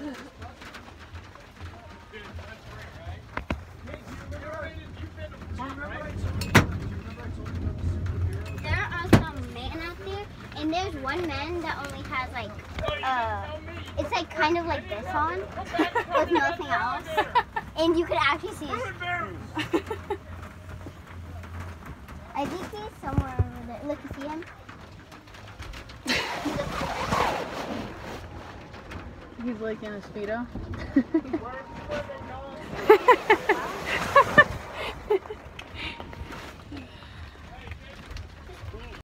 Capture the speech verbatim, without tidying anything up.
There are some men out there, and there's one man that only has like, uh, it's like kind of like this on, with nothing else, and you can actually see his. I think he's somewhere over there. Look, you see him? He's like in a Speedo.